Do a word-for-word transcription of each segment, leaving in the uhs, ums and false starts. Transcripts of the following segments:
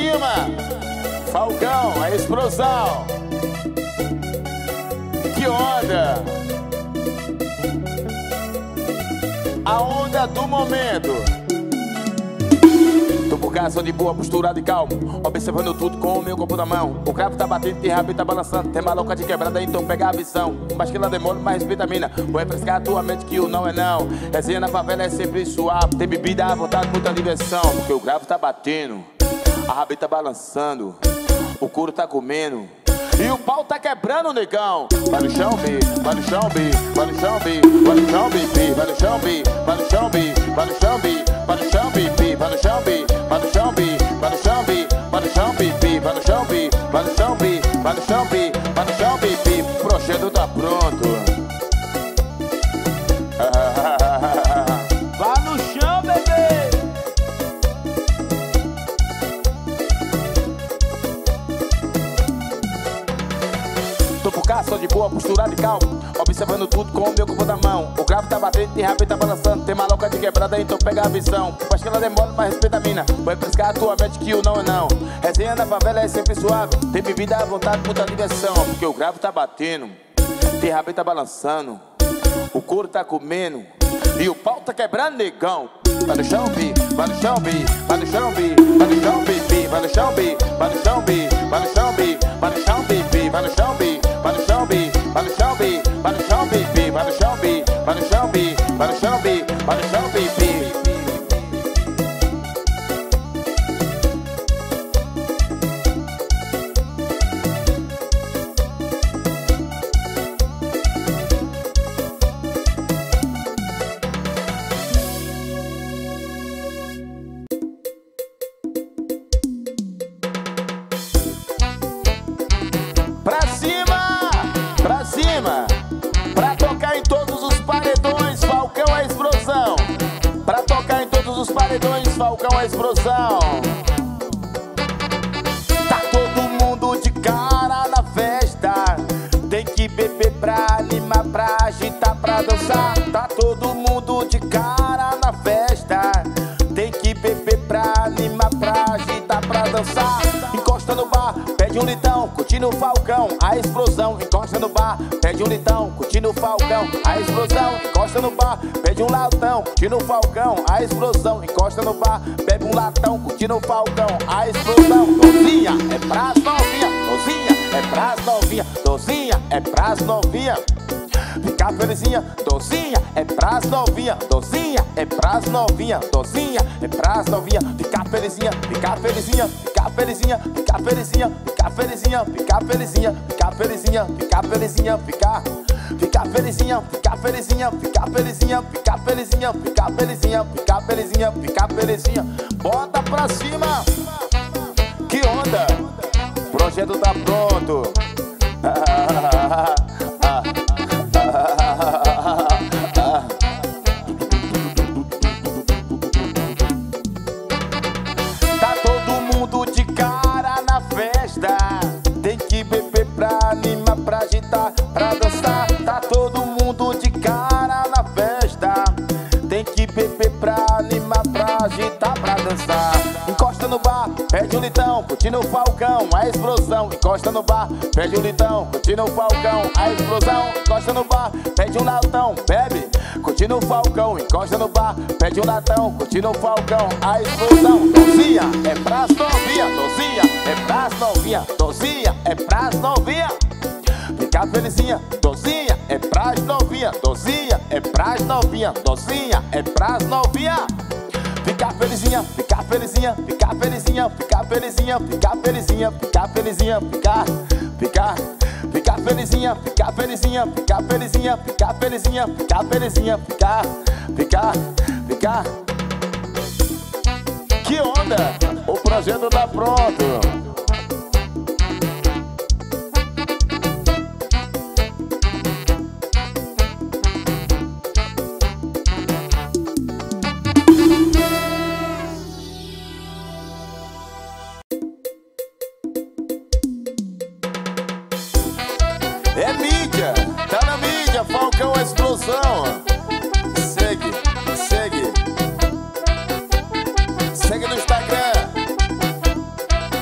cima, Falcão, a explosão. Que onda! A onda do momento. Tô por cá, sou de boa, posturado e calmo, observando tudo com o meu corpo na mão. O cravo tá batendo, tem rabo e tá balançando. Tem maluca de quebrada, então pega a visão. Mas que ela demora, mas respeita a mina. Vou refrescar a tua mente que o não é não. Resenha na favela é sempre suave. Tem bebida à vontade, muita diversão. Porque o cravo tá batendo, a rabeta tá balançando, o couro tá comendo e o pau tá quebrando, negão. Vai no chão, B, vai no chão, B, vai no chão, B, vai no chão, B, vai no chão, B, vai no chão, B, vai no chão, B, vai no chão, B, vai no chão, B, vai no chão, B, vai no chão, B, vai no chão, B, vai no chão, B, vai no chão, B, vai no chão, B, vai no chão, B, o projeto tá pronto. Vai no chão, bebê. Tô por cá, sou de boa, posturado e calmo, observando tudo com o meu corpo na mão. O cravo tá batendo, tem rabeta tá balançando. Tem maluca de quebrada, então pega a visão. Faz que ela demora, mas respeita a mina. Vai refrescar a tua mente que o não é não. Resenha na favela é sempre suave. Tem bebida à vontade, muita diversão. Porque o cravo tá batendo, tem rabeta tá balançando, o couro tá comendo e o pau tá quebrando, negão. Vai no chão, B, vai no chão, B, vai no chão, B, vai no chão, B, vai no chão, B, vai no chão, B, vai no chão, B, vai no chão, B, vai no chão, B, vai no chão, B, vai no chão, B, vai no chão, B, vai no chão, B, vai no chão, B, vai no chão, B, vai no chão, B. Pra cima, pra cima, pra tocar em todos os paredões, Falcão a explosão. Pra tocar em todos os paredões, Falcão a explosão. Tá todo mundo de cara na festa, tem que beber pra animar, pra agitar, pra dançar. Tá todo mundo de cara na festa, tem que beber pra animar, pra agitar, pra dançar. Encosta no bar, pede um litão, curtindo o Falcão, a explosão. Encosta no bar, pede um litão, curtindo o Falcão, a explosão. Encosta no bar, pede um latão, curtindo o Falcão, a explosão. Encosta no bar, bebe um latão, curtindo o Falcão, a explosão. Dozinha é pras novinha, dozinha é pras novinha, dozinha é pras novinha. Fica felizinha, dozinha é pras novinha, dozinha é pras novinha, dozinha é pras novinha. Fica felizinha, fica felizinha, fica felizinha, fica felizinha, fica felizinha, fica felizinha, fica felizinha, fica felizinha, fica fica felizinha, fica felizinha, fica felizinha, fica felizinha, fica felizinha, fica felizinha, fica felizinha. Bota pra cima. Que onda? O projeto tá pronto. Tá todo mundo de cara na festa, tem que beber pra animar, pra agitar, pra dançar. Tá todo mundo de cara na festa, tem que beber pra animar, pra agitar, pra dançar. Encosta no bar, pede um litão, curtindo o Falcão, a explosão. Encosta no bar, pede um litão, curtindo o Falcão, a explosão. Encosta no bar, pede um latão, bebe, curtindo o Falcão. Encosta no bar, pede um latão, curtindo o Falcão, a explosão. Dozinha é pras novinha, dozinha é pras novinha, dozinha é pras novinha. Fica felizinha, dozinha é pras novinha, dozinha é pras novinha, dozinha é pras novinha. Fica felizinha, fica felizinha, fica felizinha, fica felizinha, fica felizinha, fica felizinha, fica, fica, fica felizinha, fica felizinha, fica felizinha, fica felizinha, fica felizinha, fica, fica, fica. Que onda? O projeto tá pronto. É mídia, tá na mídia, Falcão a explosão. Segue, segue, segue no Instagram.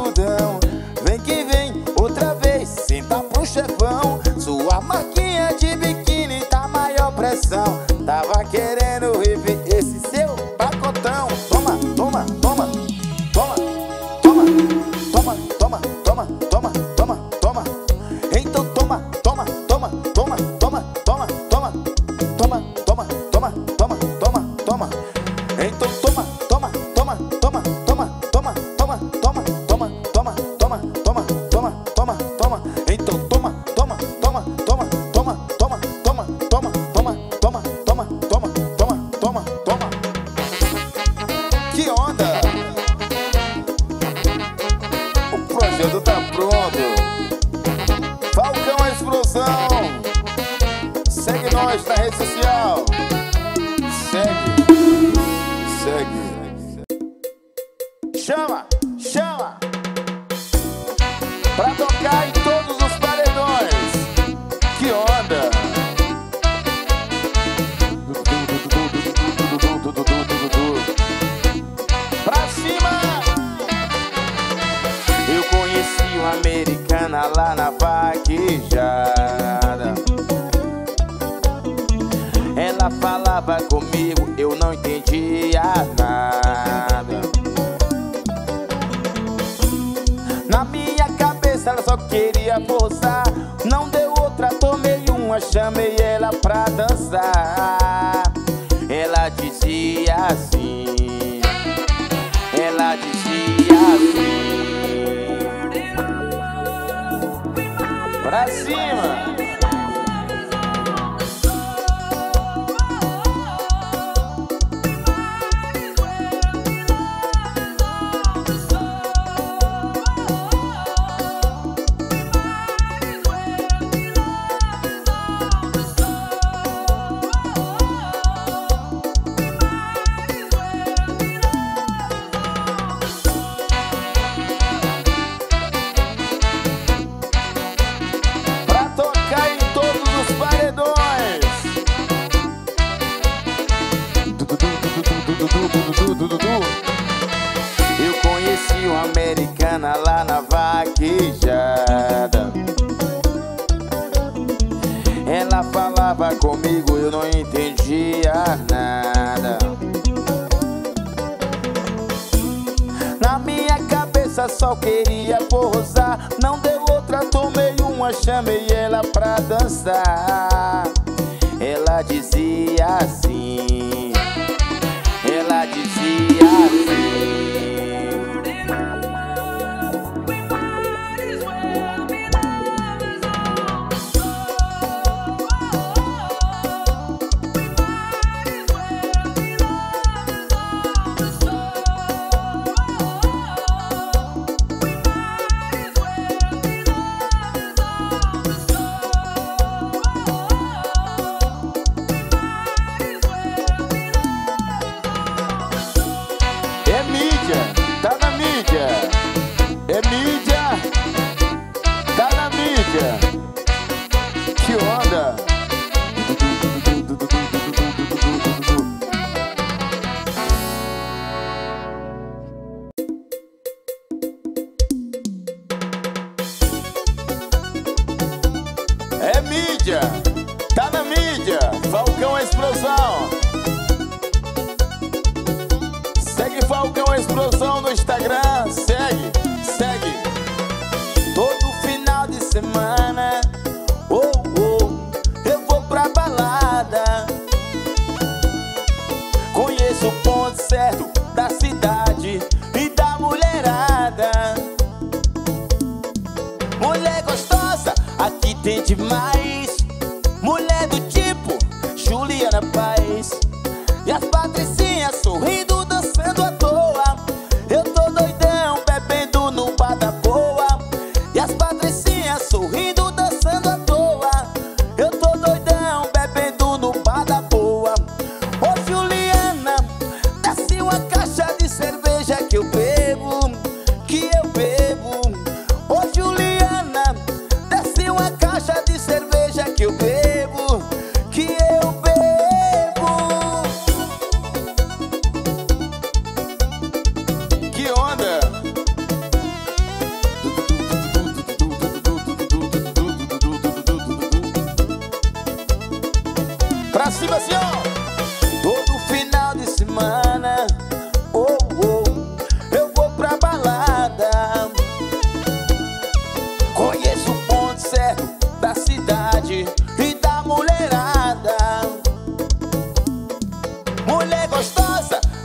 Tava querendo rever esse seu pacotão. Toma, toma, toma, toma, toma, toma, toma, toma, toma, toma, toma. Então toma, toma, toma, toma, toma, toma, toma, toma, toma, toma, toma, toma, toma. Então toma, toma, toma, toma, toma, toma, toma, toma, toma, toma, toma, toma, toma, toma, toma. Então toma, toma, toma, toma, toma, toma, toma, toma, toma, toma, toma, toma, toma, toma, toma. Que onda! O projeto tá pronto. Falcão Explosão. Segue nós na rede social. Segue, segue. Chama, chama. Pra tocar em todos os paredões. Que onda! Pra cima! Eu conheci uma americana lá na vaquejada. Ela falava comigo, eu não entendia nada. Na minha cabeça ela só queria forçar. Não deu outra, tomei uma, chamei ela pra dançar. Ela dizia assim, ela dizia assim. Pra cima! Eu conheci uma americana lá na vaquejada. Ela falava comigo, eu não entendia nada. Na minha cabeça só queria forçar. Não deu outra, tomei uma, chamei ela pra dançar. Ela dizia assim, ela dizia assim.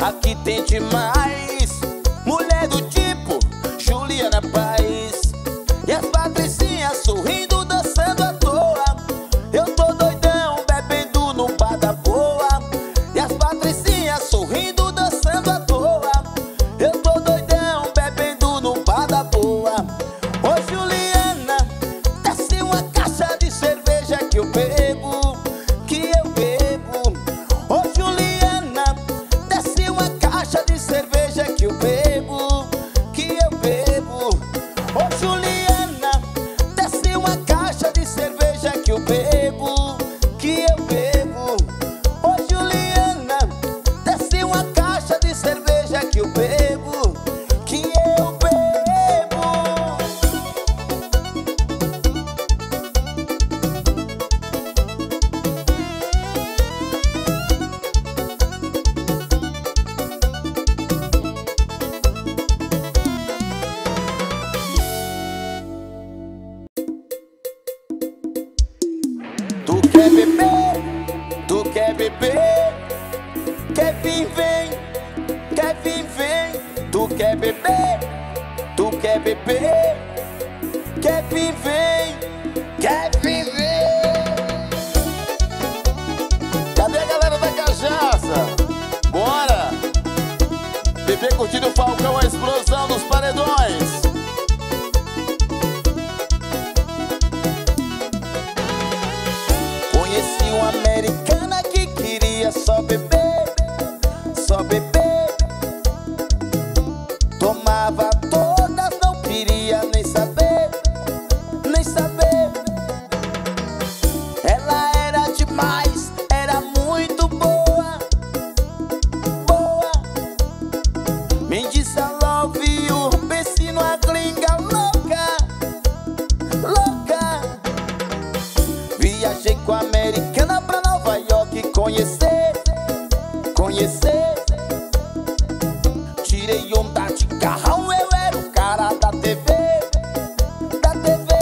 aqui tem demais. Mulher do tipo Juliana Paz e as patricinhas sorrindo, dançando à toa. Eu tô doidão, bebendo no bar da boa. E as patricinhas sorrindo, dançando à toa. Eu tô doidão, bebendo no bar da boa. Ô Juliana, desce uma caixa de cerveja que eu bebo, que eu bebo. Ô Juliana, desce uma caixa de cerveja que eu bebo, que eu bebo. Ô Juliana, desce uma caixa de cerveja que eu bebo, que eu bebo. Ô Juliana, desce uma caixa de cerveja que eu bebo, que eu bebo. Tu quer beber, tu quer beber, quer vir, vem, quer vir, vem. Tu quer beber, tu quer beber, quer vir, vem, quer vir, vem. Cadê a galera da cachaça? Bora! Bebê curtindo o Falcão, a explosão dos paredões. Conheci uma americana que queria só beber, só beber. Tomava todas, não queria nem saber, nem saber. Ela era demais, era muito boa, boa. Me disse I love you, pense numa gringa louca, louca. Viajei com a americana pra Nova York conhecer, conhecer. Tirei onda de carrão, eu era o cara da T V, da T V.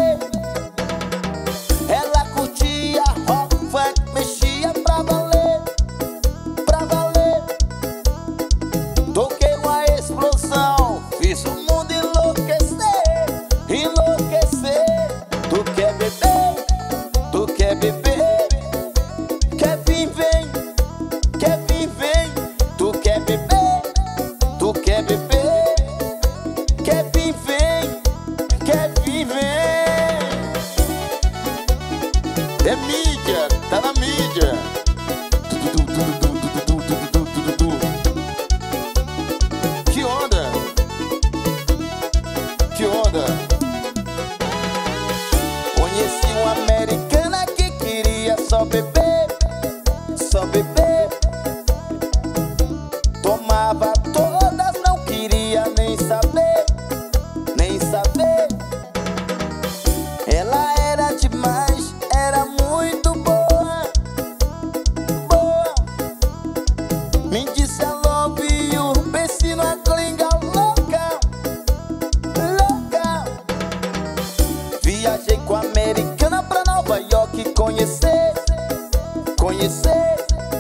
Ela curtia rock, funk, mexia pra valer, pra valer. Toquei uma explosão, fiz o mundo enlouquecer, enlouquecer. Tu quer beber, tu quer beber, quer vir, vem, quer vir, vem. Tu quer beber, tu quer beber, quer vir, vem, quer vir, vem. É mídia, tá na mídia. Du, du, du, du, du, du, du, du, du, du, du. Que onda, que onda. Conheci uma americana que queria só beber, só beber. Tomava todas, não queria nem saber, nem saber. Ela era demais, era muito boa, boa. Me disse I love you, pense numa gringa louca, louca. Viajei com a americana pra Nova York conhecer, conhecer.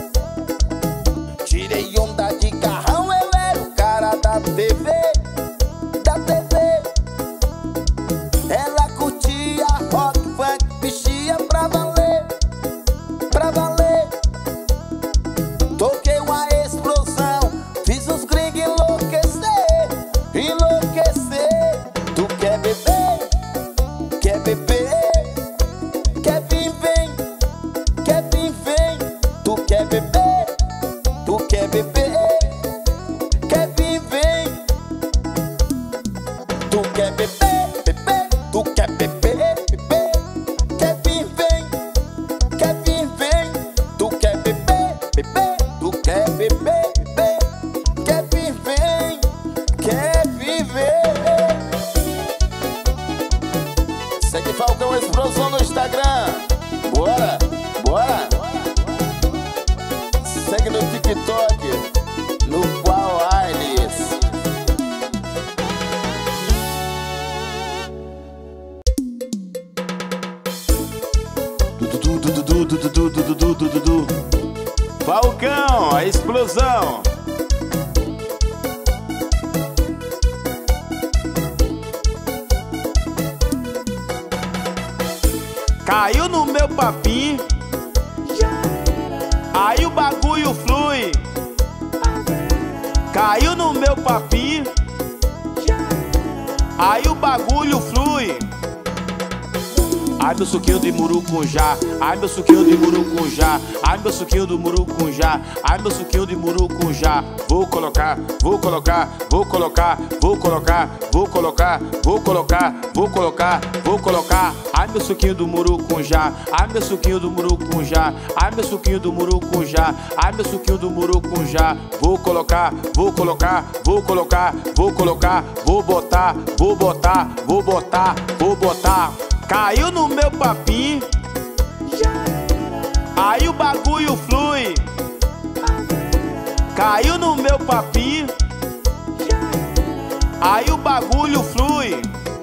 Tirei onda de carrão, eu era o cara da T V, da T V. Ela curtia rock, funk, mexia pra valer, pra valer. Toquei uma explosão, fiz os gringos enlouquecer, enlouquecer. Tu quer beber, quer beber, quer vir, vem, quer vir, vem. Tu quer beber, tu quer beber, quer vir, vem. Tu quer beber, beber, tu quer beber, beber, quer vir, vem, quer vir, vem. Tu quer beber, beber, tu quer beber, beber, quer vir, vem, quer vir, vem. Segue Falcão Explosão no Instagram. Bora, bora. Segue no TikTok, no Qual Ailes. Du, du, du, du, du, du, du, du, du. Falcão, a explosão. Caiu no meu papinho, aí o bagulho flui. Caiu no meu papinho, aí o bagulho flui. Ai meu suquinho de murucunjá, ai meu suquinho de murucunjá, ai meu suquinho do murucunjá, ai meu suquinho de murucunjá. Vou colocar, vou colocar, vou colocar, vou colocar, vou colocar, vou colocar, vou colocar, vou colocar. Ai meu suquinho do murucunjá, ai meu suquinho do murucunjá, ai meu suquinho do murucunjá, ai meu suquinho do murucunjá. Vou colocar, vou colocar, vou colocar, vou colocar, vou botar, vou botar, vou botar, vou botar. Caiu no meu papinho, aí o bagulho flui. Caiu no meu papinho, aí o bagulho flui.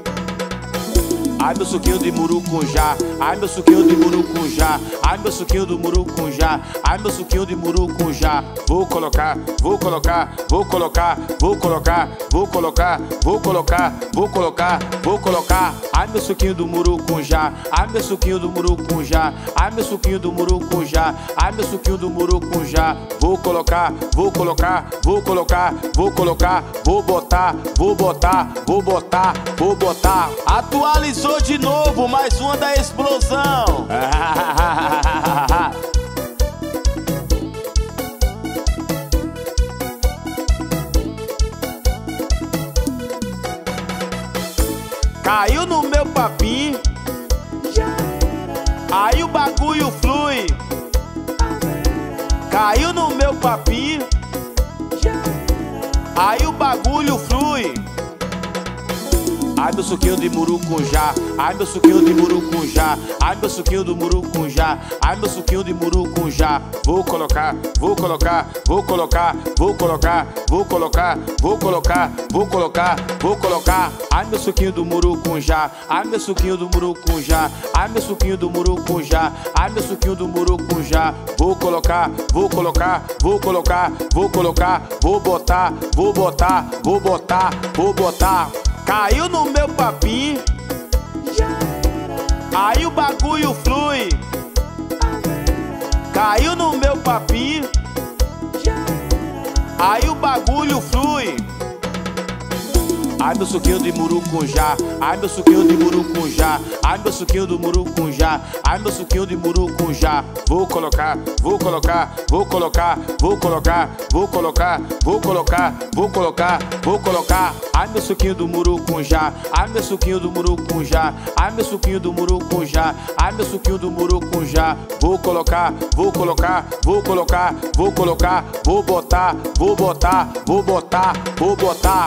Ai meu suquinho de murucunjá, ai meu suquinho de murucunjá, ai meu suquinho do murucunjá, ai meu suquinho de murucunjá. Vou colocar, vou colocar, vou colocar, vou colocar, vou colocar, vou colocar, vou colocar, vou colocar. Ai meu suquinho do murucunjá, ai meu suquinho do murucunjá, ai meu suquinho do murucunjá, ai meu suquinho do murucunjá. Vou colocar, vou colocar, vou colocar, vou colocar, vou botar, vou botar, vou botar, vou botar. Atualizou de novo, mais uma da explosão. Caiu no meu papinho, aí o bagulho flui. Caiu no meu papinho, aí o bagulho flui. Ai meu suquinho de murucunjá, ai meu suquinho de murucunjá, ai meu suquinho do murucunjá, ai meu suquinho de murucunjá. Vou colocar, vou colocar, vou colocar, vou colocar, vou colocar, vou colocar, vou colocar, vou colocar. Ai meu suquinho do murucunjá, ai meu suquinho do murucunjá, ai meu suquinho do murucunjá, ai meu suquinho do murucunjá. Vou colocar, vou colocar, vou colocar, vou colocar, vou botar, vou botar, vou botar, vou botar. Caiu no meu papinho, aí o bagulho flui. Caiu no meu papinho, aí o bagulho flui. Ai meu suquinho de murucunjá, ai meu suquinho de murucunjá, ai meu suquinho do murucunjá, ai meu suquinho de murucunjá. Vou colocar, vou colocar, vou colocar, vou colocar, vou colocar, vou colocar, vou colocar, vou colocar. Ai meu suquinho do murucunjá, ai meu suquinho do murucunjá, ai meu suquinho do murucunjá, ai meu suquinho do murucunjá. Vou colocar, vou colocar, vou colocar, vou colocar, vou botar, vou botar, vou botar, vou botar.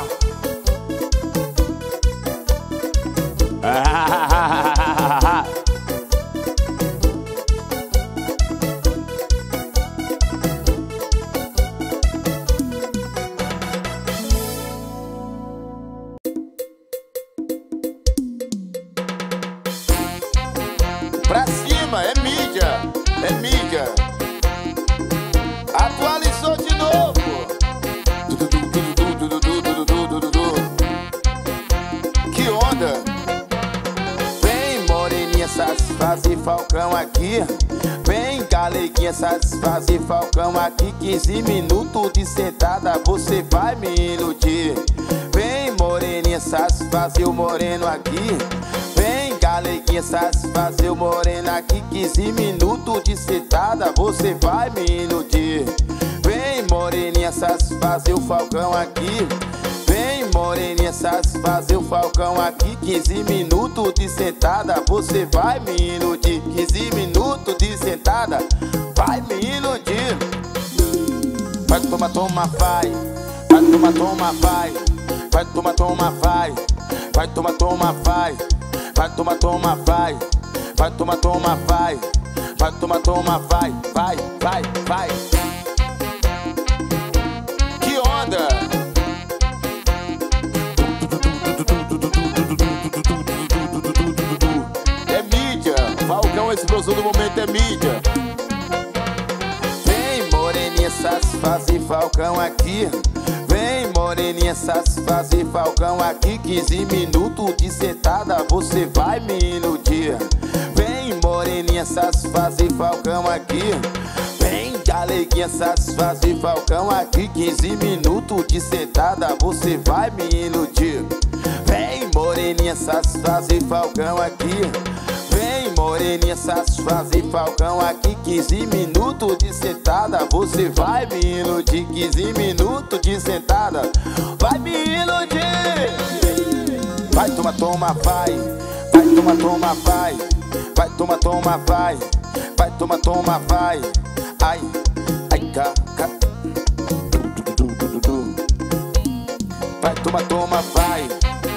Pra cima, é mídia, é mídia. Atualizou de novo. Que onda. Vem moreninha, satisfazer Falcão aqui. Vem galeguinha, satisfazer Falcão aqui. Quinze minutos de sentada, você vai me iludir. Vem moreninha, satisfazer o moreno aqui. Vem galeguinha, satisfazer o moreno aqui. Quinze minutos de sentada, você vai me iludir. Vem moreninha, satisfazer o Falcão aqui. Vem moreninha, satisfazer o Falcão aqui. Quinze minutos de sentada, você vai me iludir. Quinze minutos de sentada, vai me iludir. Vai toma, toma, vai. Vai toma, toma, vai. Vai toma, toma, vai. Vai toma, toma, vai. Vai toma, toma, vai. Vai toma, toma, vai. Vai toma, toma, vai. Vai, vai, vai. Que onda. É mídia. Falcão, a explosão do momento é mídia. Vem moreninha, satisfazer Falcão aqui. Vem moreninha, satisfazer Falcão aqui. Quinze minutos de sentada, você vai me iludir. Vem moreninha, satisfazer Falcão aqui. Vem, galeguinha, satisfazer Falcão aqui. Quinze minutos de sentada, você vai me iludir. Vem, moreninha, satisfazer Falcão aqui. Vem, moreninha, satisfazer Falcão aqui. Quinze minutos de sentada, você vai me iludir. Quinze minutos de sentada, vai me iludir. Vai, toma, toma, vai. Vai, toma, toma, vai. Vai, toma, toma, vai. Vai, toma, toma, vai. Ai, ai, ca, ca. Vai, toma, toma, vai.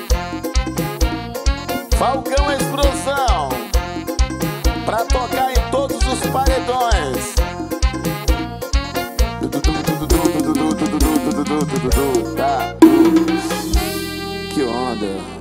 Falcão Explosão, pra tocar em todos os paredões. Tá. Que onda.